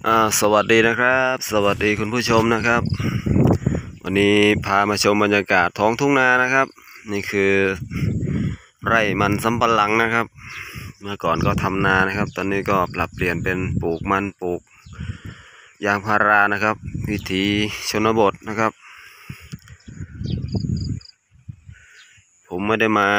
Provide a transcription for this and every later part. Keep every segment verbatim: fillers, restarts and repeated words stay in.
อ่าสวัสดีนะครับสวัสดีคุณผู้ชมนะครับวันนี้พามาชมบรรยากาศท้องทุ่งนานะครับนี่คือไร่มันสำปะหลังนะครับเมื่อก่อนก็ทำนานะครับตอนนี้ก็ปรับเปลี่ยนเป็นปลูกมันปลูกยางพารานะครับวิถีชนบทนะครับผมไม่ได้มา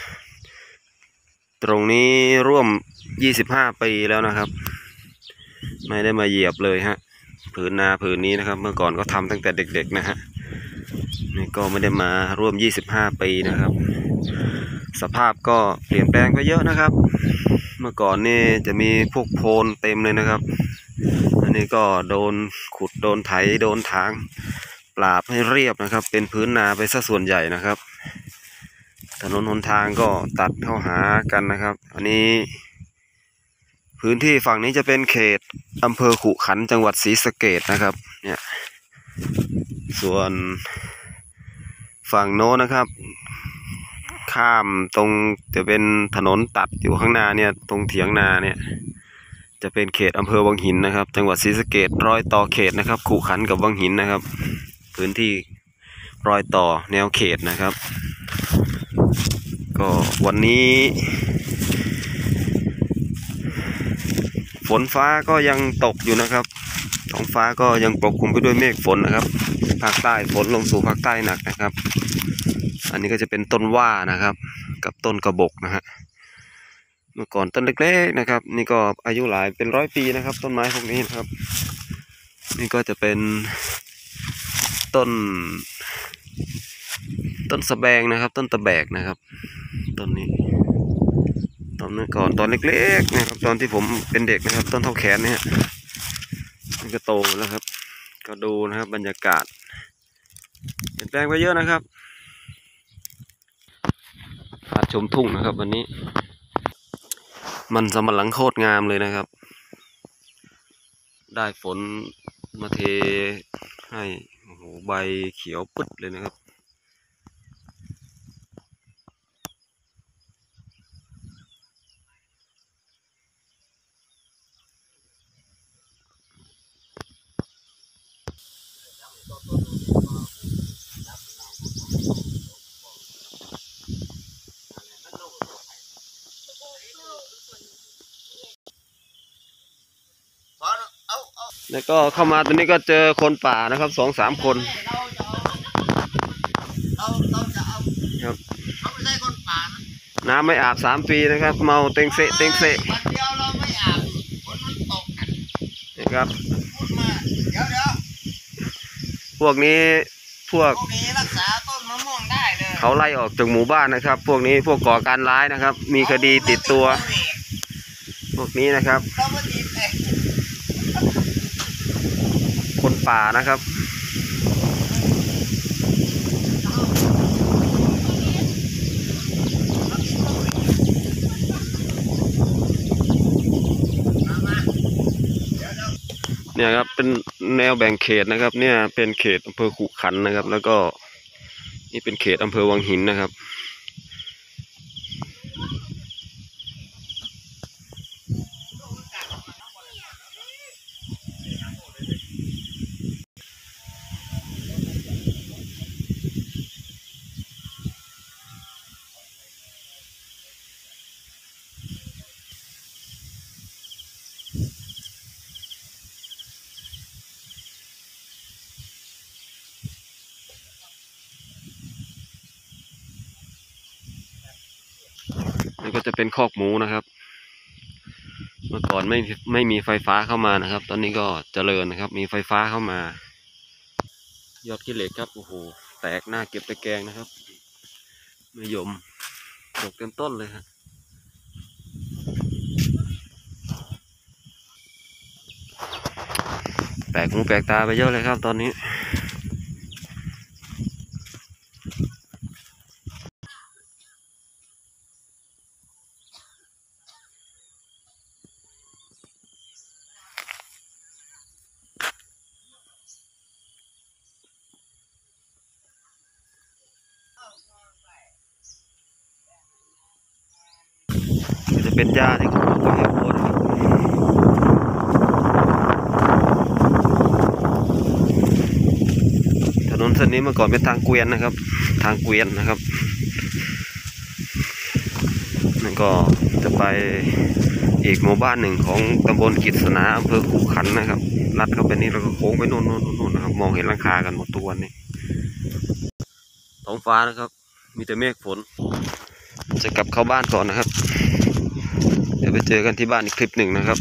ตรงนี้ร่วมยี่สิบห้าปีแล้วนะครับไม่ได้มาเหยียบเลยฮะผืนนาผืนนี้นะครับเมื่อก่อนก็ทำตั้งแต่เด็กๆนะฮะนี่ก็ไม่ได้มาร่วมยี่สิบห้าปีนะครับสภาพก็เปลี่ยนแปลงไปเยอะนะครับเมื่อก่อนนี่จะมีพวกโพนเต็มเลยนะครับอันนี้ก็โดนขุดโดนไถโดนถางปราบให้เรียบนะครับเป็นพื้นนาไปซะส่วนใหญ่นะครับถนนหนทางก็ตัดเข้าหากันนะครับอันนี้พื้นที่ฝั่งนี้จะเป็นเขตอำเภอขุขันธ์จังหวัดศรีสะเกษนะครับเนี่ยส่วนฝั่งโน้นนะครับข้ามตรงจะเป็นถนนตัดอยู่ข้างหน้าเนี่ยตรงเถียงนาเนี่ยจะเป็นเขตอำเภอวังหินนะครับจังหวัดศรีสะเกษรอยต่อเขตนะครับขุขันธ์กับวังหินนะครับพื้นที่รอยต่อแนวเขตนะครับก็วันนี้ฝนฟ้าก็ยังตกอยู่นะครับท้องฟ้าก็ยังปกคลุมไปด้วยเมฆฝนนะครับภาคใต้ฝนลงสู่ภาคใต้หนักนะครับอันนี้ก็จะเป็นต้นว่านะครับกับต้นกระบอกนะฮะเมื่อก่อนต้นเล็กๆนะครับนี่ก็อายุหลายเป็นร้อยปีนะครับต้นไม้พวกนี้นะครับนี่ก็จะเป็นต้นต้นสะแบงนะครับต้นตะแบกนะครับต้นนี้ตอนเมื่อก่อนตอนเล็กๆนะครับตอนที่ผมเป็นเด็กนะครับต้นเท่าแขนเนี่ยมันก็โตแล้วครับก็ดูนะครับบรรยากาศเปลี่ยนแปลงไปเยอะนะครับพาชมทุ่งนะครับวันนี้มันสำปะหลังโคตรงามเลยนะครับได้ฝนมาเทให้โอ้โหใบเขียวปึ๊ดเลยนะครับแล้วก็เข้ามาตอนนี้ก็เจอคนป่านะครับสองสามคนครับน้ำไม่อาบสามปีนะครับเมาเต็งเสะเต็งเสะนะครับพวกนี้พวกเขาไล่ออกจากหมู่บ้านนะครับพวกนี้พวกก่อการร้ายนะครับมีคดีติดตัวพวกนี้นะครับคนป่านะครับเนี่ยครับเป็นแนวแบ่งเขตนะครับเนี่ยเป็นเขตอำเภอขุขันธ์นะครับแล้วก็นี่เป็นเขตอำเภอวังหินนะครับนี่ก็จะเป็นคอกหมูนะครับเมื่อก่อนไม่ไม่มีไฟฟ้าเข้ามานะครับตอนนี้ก็เจริญนะครับมีไฟฟ้าเข้ามายอดขี้เหล็กครับโอ้โหแตกหน้าเก็บตะแกรงนะครับมะยมดกเต็มต้นเลยครับแปลกหูแปลกตาไปเยอะเลยครับตอนนี้จะเป็นหญ้าที่เขาปลูกไว้ให้วัวนะครับส้นนี้เมื่อก่อนเป็นทางเกวียนนะครับ ทางเกวียนนะครับนั่นก็จะไปอีกหมู่บ้านหนึ่งของตำบลกิษณาอำเภอขุขันธ์นะครับลัดเข้าไปนี่แล้วก็โค้งไปโน่นโน่นโน่นนะครับมองเห็นหลังคากันหมดทุกวันนี้ท้องฟ้านะครับมีแต่เมฆฝนจะกลับเข้าบ้านก่อนนะครับเดี๋ยวไปเจอกันที่บ้านอีกคลิปหนึ่งนะครับ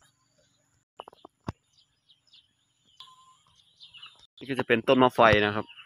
นี่ก็จะเป็นต้นมะไฟนะครับ